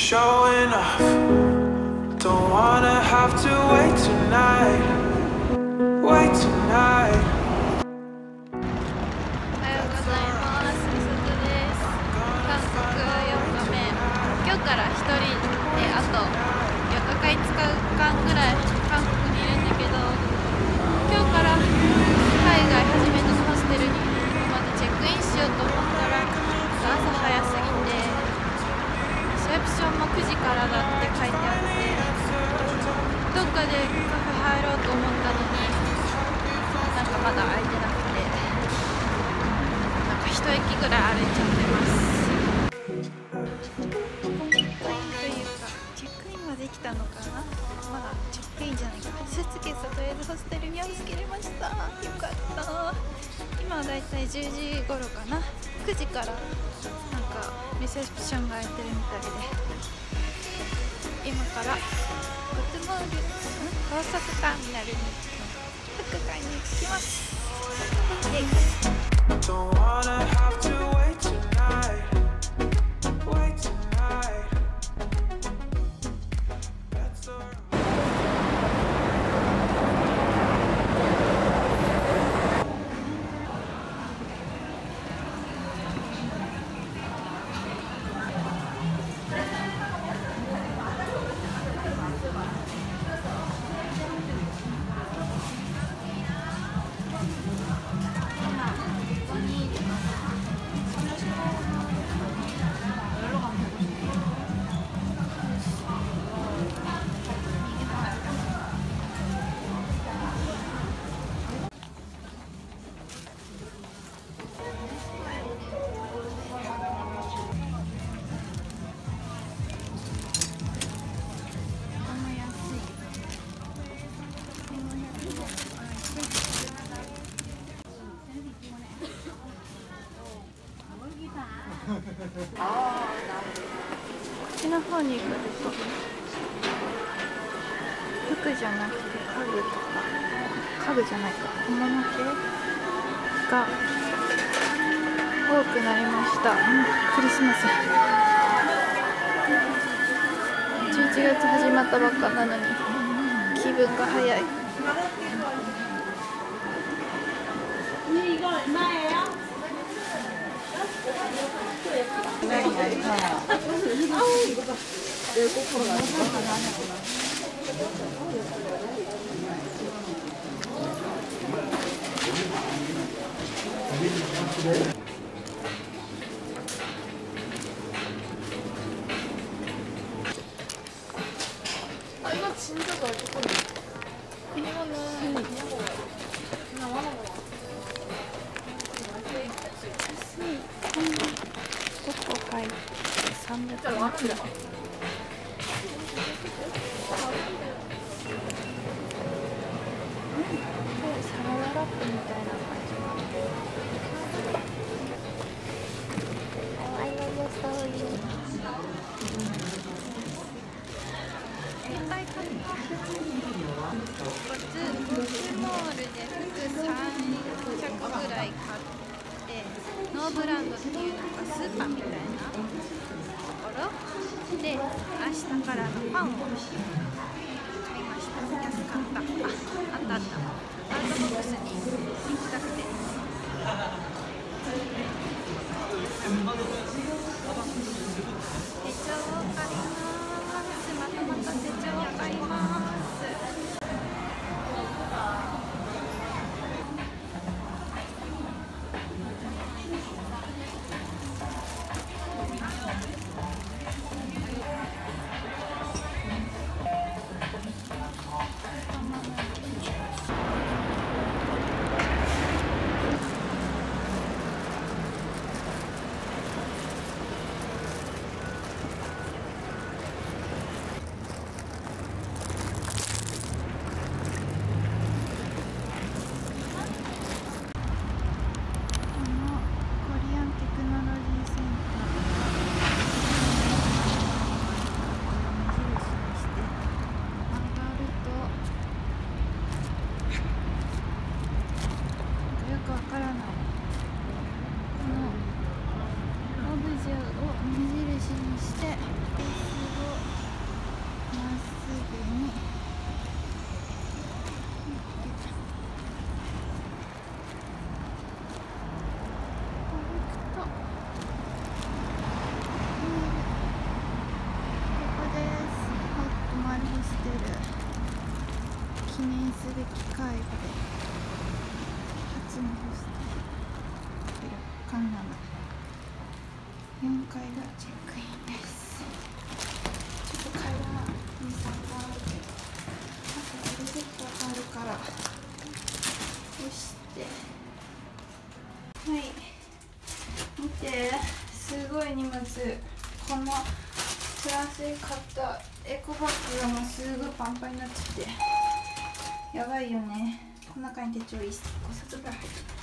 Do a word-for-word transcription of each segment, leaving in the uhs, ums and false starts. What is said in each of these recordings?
showing off. Don't wanna have to wait tonight. Wait tonight. おはようございます。みさとです。韓国よっかめ。今日からひとりであとよっかかいつかんぐらい韓国にいるんだけど、今日から海外初めてのホステルにまたチェックインしようと思ったら朝早すぎて、レセプションもくじからだって書いてあって、どっかでカフェ入ろうと思ったのになんかまだ空いてなくて、なんか一駅ぐらい歩いちゃってます。チェックインというかチェックインはできたのかな、まだチェックインじゃないかな。スーツケースをとりあえずホステルに預けれました。よかった。今はだいたいじゅうじごろかな。くじからなんかレセプションが空いてるみたいで、今からゴッドモール、高速ターミナルに服買いに行きます。 Don't wanna have to wait tonight. Wait tonight. That's alright. こっちの方に行くと服じゃなくて家具とか、家具じゃないか小物系が多くなりました。うん、クリスマスじゅういちがつ始まったばっかなのに気分が早い。아 이거 진짜 좋아. 이거는 그냥 하나 먹어. 코코 파이 삼백 원. 사라다ラップみたいな感じ。I love your story. いっぱい買った。ゴツゴツモールで服さんちゃくぐらい買って、ノーブランドっていうなんかスーパーみたいなところで明日からのパンを買いました。安かった。あ、あったあった。アートボックスに行きたくて。手帳を買います。まとまった手帳を買います。 べき介護で初のホステルカンナナよんかいがチェックインです。ちょっと階段に、さんばんあるけどあとエレベーターがあるから押してはい見て、すごい荷物。このフランスで買ったエコバッグがもうすごいパンパンになっちゃってやばいよね。この中に手帳いっこさつぐらい入ってる。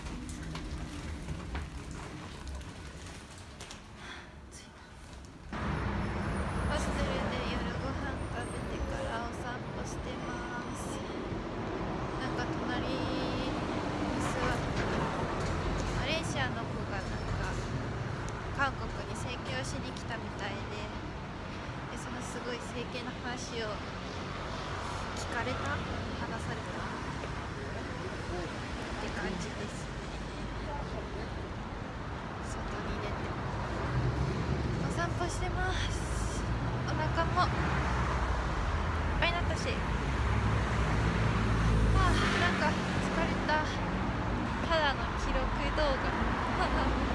ホステルで夜ご飯食べてからお散歩してます。なんか隣に座ってマレーシアの子がなんか韓国に整形をしに来たみたいで、でそのすごい整形の話を聞かれた話されたって感じですね。外に出てお散歩してます。お腹もいっぱいになったし、ああなんか疲れた。ただの記録動画